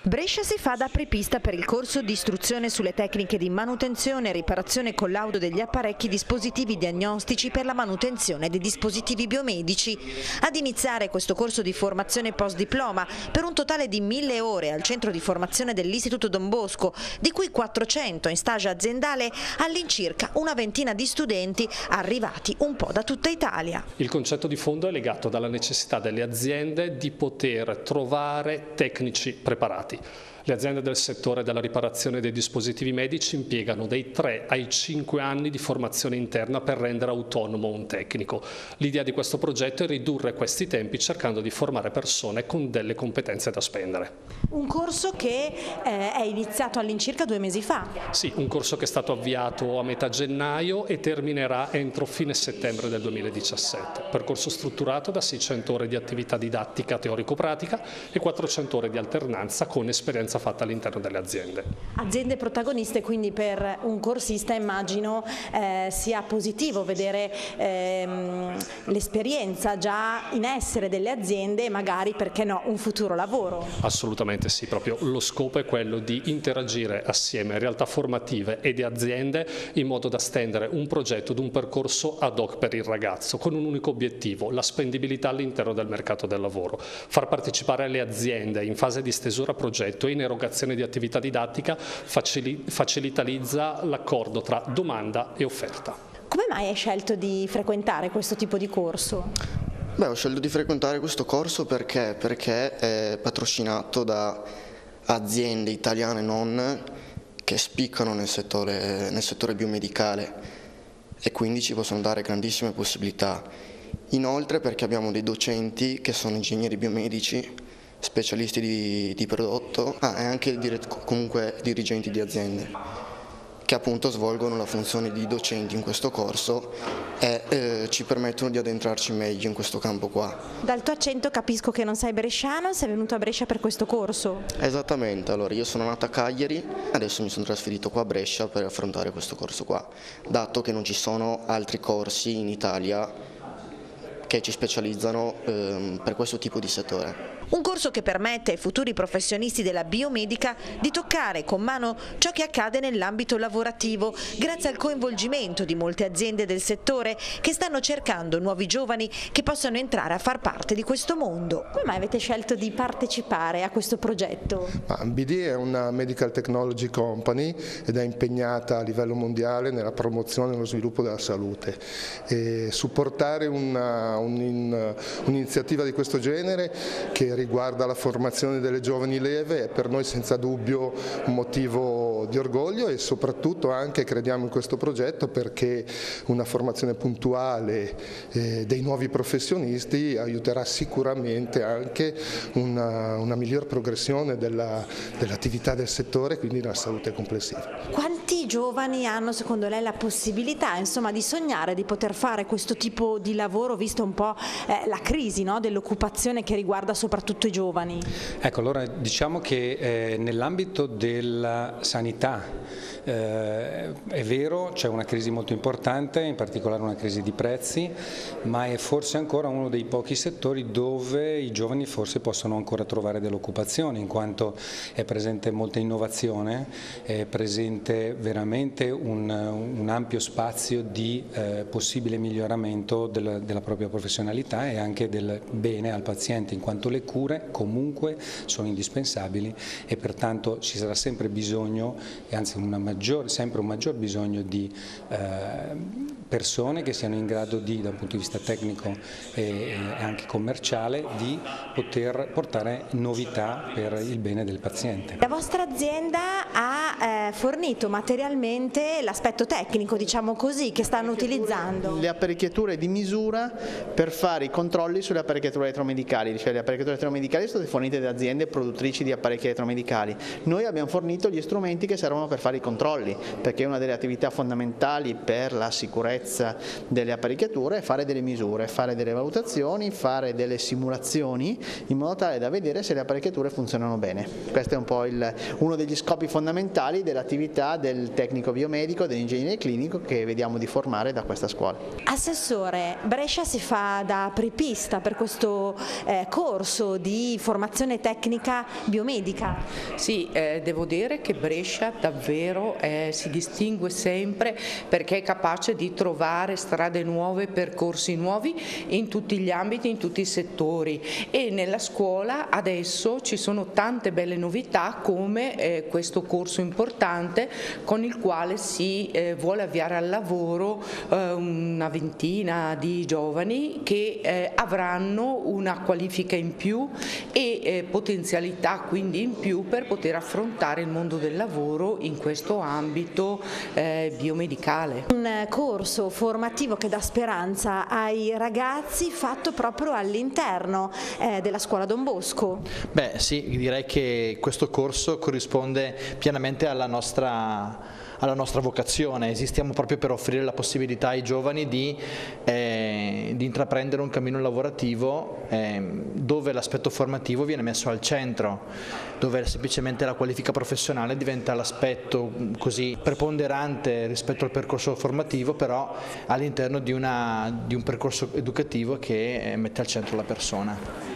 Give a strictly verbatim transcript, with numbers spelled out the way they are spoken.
Brescia si fa da apripista per il corso di istruzione sulle tecniche di manutenzione e riparazione e collaudo degli apparecchi dispositivi diagnostici per la manutenzione dei dispositivi biomedici. Ad iniziare questo corso di formazione post-diploma per un totale di mille ore al centro di formazione dell'Istituto Don Bosco, di cui quattrocento in stage aziendale, all'incirca una ventina di studenti arrivati un po' da tutta Italia. Il concetto di fondo è legato dalla necessità delle aziende di poter trovare tecnici preparati. Le aziende del settore della riparazione dei dispositivi medici impiegano dai tre ai cinque anni di formazione interna per rendere autonomo un tecnico. L'idea di questo progetto è ridurre questi tempi cercando di formare persone con delle competenze da spendere. Un corso che eh, è iniziato all'incirca due mesi fa. Sì, un corso che è stato avviato a metà gennaio e terminerà entro fine settembre del duemiladiciassette. Percorso strutturato da seicento ore di attività didattica teorico-pratica e quattrocento ore di alternanza con esperienza fatta all'interno delle aziende. Aziende protagoniste, quindi per un corsista immagino eh, sia positivo vedere ehm, l'esperienza già in essere delle aziende e magari, perché no, un futuro lavoro. Assolutamente sì, proprio lo scopo è quello di interagire assieme a realtà formative e di aziende in modo da stendere un progetto ed un percorso ad hoc per il ragazzo con un unico obiettivo, la spendibilità all'interno del mercato del lavoro. Far partecipare le aziende in fase di stesura progetto e in erogazione di attività didattica facilitalizza l'accordo tra domanda e offerta. Come mai hai scelto di frequentare questo tipo di corso? Beh, ho scelto di frequentare questo corso perché, perché è patrocinato da aziende italiane non che spiccano nel settore, nel settore biomedicale e quindi ci possono dare grandissime possibilità. Inoltre perché abbiamo dei docenti che sono ingegneri biomedici, specialisti di, di prodotto ah, e anche comunque dirigenti di aziende che appunto svolgono la funzione di docenti in questo corso e eh, ci permettono di addentrarci meglio in questo campo qua. Dal tuo accento capisco che non sei bresciano, sei venuto a Brescia per questo corso? Esattamente, allora io sono nato a Cagliari, adesso mi sono trasferito qua a Brescia per affrontare questo corso qua, dato che non ci sono altri corsi in Italia che ci specializzano ehm, per questo tipo di settore. Un corso che permette ai futuri professionisti della biomedica di toccare con mano ciò che accade nell'ambito lavorativo, grazie al coinvolgimento di molte aziende del settore che stanno cercando nuovi giovani che possano entrare a far parte di questo mondo. Come mai avete scelto di partecipare a questo progetto? B D è una medical technology company ed è impegnata a livello mondiale nella promozione e nello sviluppo della salute. E supportare un'iniziativa un di questo genere che riguarda la formazione delle giovani leve è per noi senza dubbio un motivo di orgoglio e soprattutto anche crediamo in questo progetto perché una formazione puntuale eh, dei nuovi professionisti aiuterà sicuramente anche una, una miglior progressione dell'attività del settore e quindi della salute complessiva. Quanti giovani hanno secondo lei la possibilità insomma, di sognare di poter fare questo tipo di lavoro visto un po' eh, la crisi, no, dell'occupazione che riguarda soprattutto i giovani? Ecco, allora diciamo che eh, nell'ambito della sanità eh, è vero, c'è una crisi molto importante, in particolare una crisi di prezzi, ma è forse ancora uno dei pochi settori dove i giovani forse possono ancora trovare dell'occupazione, in quanto è presente molta innovazione, è presente veramente un, un ampio spazio di eh, possibile miglioramento del, della propria professionalità e anche del bene al paziente, in quanto le cure comunque sono indispensabili e pertanto ci sarà sempre bisogno, e anzi una maggior, sempre un maggior bisogno di eh, persone che siano in grado di, da un punto di vista tecnico e, e anche commerciale, di poter portare novità per il bene del paziente. La vostra azienda ha eh, fornito materialmente l'aspetto tecnico, diciamo così, che stanno utilizzando? Le apparecchiature di misura per fare i controlli sulle apparecchiature elettromedicali, cioè le apparecchiature elettromedicali sono state fornite da aziende produttrici di apparecchi elettromedicali. Noi abbiamo fornito gli strumenti che servono per fare i controlli, perché una delle attività fondamentali per la sicurezza delle apparecchiature è fare delle misure, fare delle valutazioni, fare delle simulazioni in modo tale da vedere se le apparecchiature funzionano bene. Questo è un po' il, uno degli scopi fondamentali dell'attività del del tecnico biomedico, dell'ingegnere clinico che vediamo di formare da questa scuola. Assessore, Brescia si fa da apripista per questo eh, corso di formazione tecnica biomedica? Sì, eh, devo dire che Brescia davvero eh, si distingue sempre perché è capace di trovare strade nuove, percorsi nuovi in tutti gli ambiti, in tutti i settori, e nella scuola adesso ci sono tante belle novità come eh, questo corso importante con il quale si eh, vuole avviare al lavoro eh, una ventina di giovani che eh, avranno una qualifica in più e eh, potenzialità quindi in più per poter affrontare il mondo del lavoro in questo ambito eh, biomedicale. Un corso formativo che dà speranza ai ragazzi fatto proprio all'interno eh, della scuola Don Bosco. Beh sì, direi che questo corso corrisponde pienamente alla nostra alla nostra vocazione. Esistiamo proprio per offrire la possibilità ai giovani di, eh, di intraprendere un cammino lavorativo eh, dove l'aspetto formativo viene messo al centro, dove semplicemente la qualifica professionale diventa l'aspetto così preponderante rispetto al percorso formativo, però all'interno di, una, di un percorso educativo che mette al centro la persona.